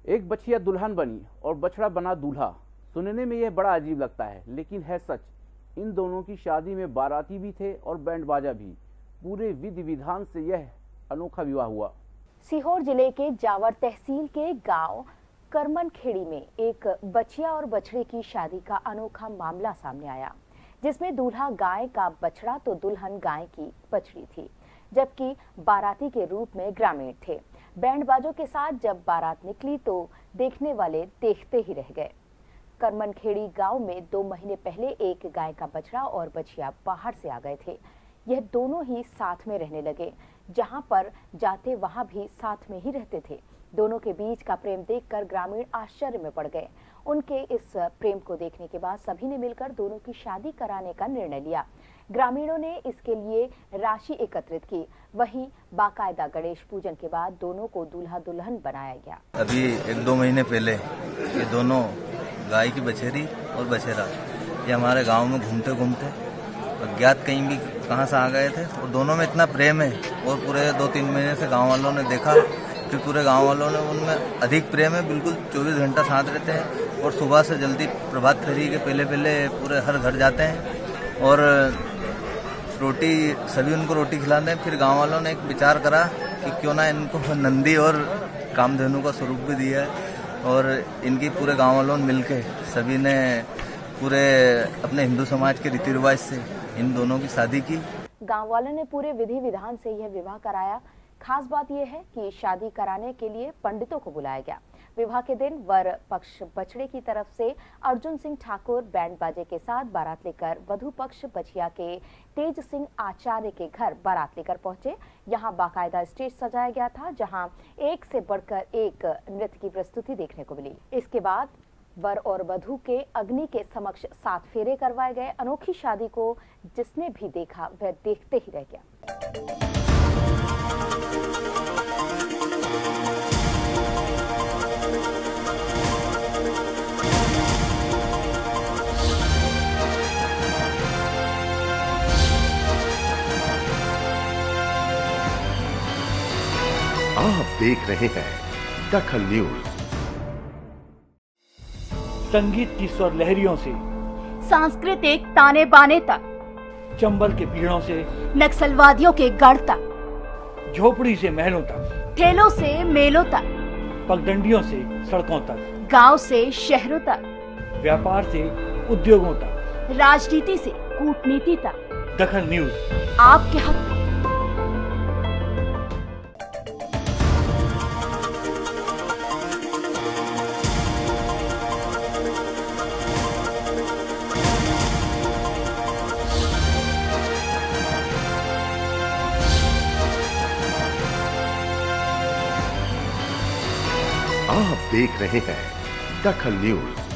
एक बछिया दुल्हन बनी और बछड़ा बना दूल्हा। सुनने में यह बड़ा अजीब लगता है, लेकिन है सच। इन दोनों की शादी में बाराती भी थे और बैंड बाजा भी। पूरे विधि विधान से यह अनोखा विवाह हुआ। सीहोर जिले के जावर तहसील के गांव करमनखेड़ी में एक बछिया और बछड़े की शादी का अनोखा मामला सामने आया, जिसमें दूल्हा गाय का बछड़ा तो दुल्हन गाय की बछड़ी थी, जबकि बाराती के रूप में ग्रामीण थे। बैंड बाजों के साथ जब बारात निकली तो देखने वाले देखते ही रह गए। करमनखेड़ी गांव में 2 महीने पहले एक गाय का बछड़ा और बछिया बाहर से आ गए थे। यह दोनों ही साथ में रहने लगे, जहां पर जाते वहां भी साथ में ही रहते थे। दोनों के बीच का प्रेम देखकर ग्रामीण आश्चर्य में पड़ गए। उनके इस प्रेम को देखने के बाद सभी ने मिलकर दोनों की शादी कराने का निर्णय लिया। ग्रामीणों ने इसके लिए राशि एकत्रित की। वहीं बाकायदा गणेश पूजन के बाद दोनों को दूल्हा दुल्हन बनाया गया। अभी 1-2 महीने पहले ये दोनों गाय की बछेरी और बछेरा ये हमारे गांव में घूमते घूमते अज्ञात कहीं भी कहां से आ गए थे और दोनों में इतना प्रेम है और पूरे 2-3 महीने से गांव वालों ने देखा, फिर पूरे गांव वालों ने उनमें अधिक प्रेम है। बिल्कुल 24 घंटा साथ रहते हैं और सुबह से जल्दी प्रभात फेरी के पहले पूरे हर घर जाते हैं और रोटी सभी उनको रोटी खिलाते हैं। फिर गांव वालों ने एक विचार करा कि क्यों ना इनको नंदी और कामधेनु का स्वरूप भी दिया है और इनकी पूरे गांव वालों ने मिलके सभी ने पूरे अपने हिंदू समाज के रीति रिवाज से इन दोनों की शादी की। गांव वालों ने पूरे विधि विधान से यह विवाह कराया। खास बात यह है कि शादी कराने के लिए पंडितों को बुलाया गया। विवाह के दिन वर पक्ष बछड़े की तरफ से अर्जुन सिंह ठाकुर बैंड बाजे के साथ बारात लेकर वधु पक्ष बछिया के तेज सिंह आचार्य के घर बारात लेकर पहुंचे। यहां बाकायदा स्टेज सजाया गया था, जहां एक से बढ़कर एक नृत्य की प्रस्तुति देखने को मिली। इसके बाद वर और वधु के अग्नि के समक्ष 7 फेरे करवाए गए। अनोखी शादी को जिसने भी देखा वह देखते ही रह गया। आप देख रहे हैं दखल न्यूज। संगीत की स्वर लहरियों से सांस्कृतिक ताने बाने तक, चंबल के पीड़ों से नक्सलवादियों के गढ़ तक, झोपड़ी से महलों तक, ठेलों से मेलों तक, पगडंडियों से सड़कों तक, गांव से शहरों तक, व्यापार से उद्योगों तक, राजनीति से कूटनीति तक, दखल न्यूज आपके हक में। आप देख रहे हैं दखल न्यूज।